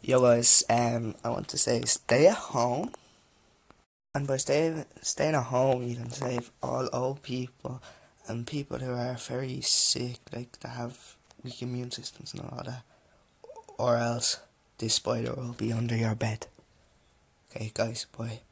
Yo guys, I want to say stay at home, and by staying at home, you can save all old people and people who are very sick, like that have weak immune systems and all that, or else this spider will be under your bed. Okay, guys, bye.